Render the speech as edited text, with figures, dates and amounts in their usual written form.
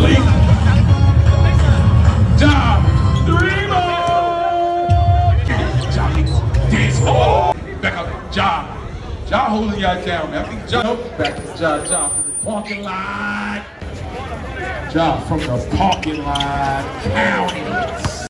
Jalyke. Ja, 3 more. Jalyke, dance. Oh, back up. Ja holding y'all down, man. I think Ja, back to Ja from the parking lot. Ja from the parking lot, counting.